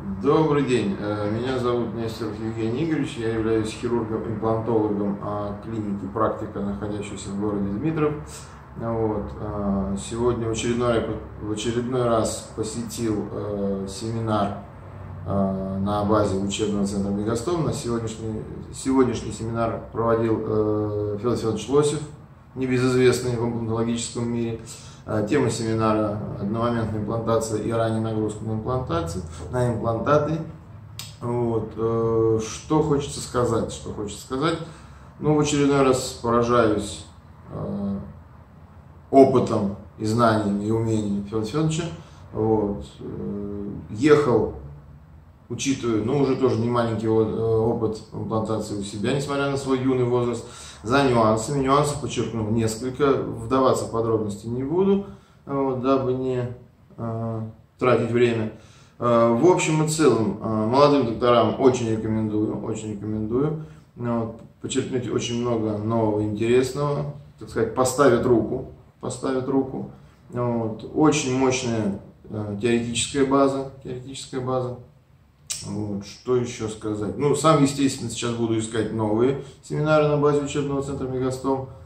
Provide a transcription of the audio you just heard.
Добрый день, меня зовут Нестеров Евгений Игоревич, я являюсь хирургом-имплантологом клиники «Практика», находящейся в городе Дмитров. Сегодня в очередной раз посетил семинар на базе учебного центра Мегастом. Сегодняшний семинар проводил Федор Федорович Лосев, небезызвестный в имплантологическом мире. Тема семинара – одномоментная имплантация и ранняя нагрузка на имплантаты. Что хочется сказать? В очередной раз поражаюсь опытом и знаниями и умениями Федора Федоровича. Ехал, учитывая, уже тоже не маленький опыт имплантации у себя, несмотря на свой юный возраст, за нюансами. Нюансов подчеркну несколько, вдаваться в подробности не буду, дабы не тратить время. В общем и целом, молодым докторам очень рекомендую. Подчеркнуть очень много нового, интересного, так сказать, поставят руку. Очень мощная теоретическая база. Что еще сказать? Сам, естественно, сейчас буду искать новые семинары на базе учебного центра Мегастом.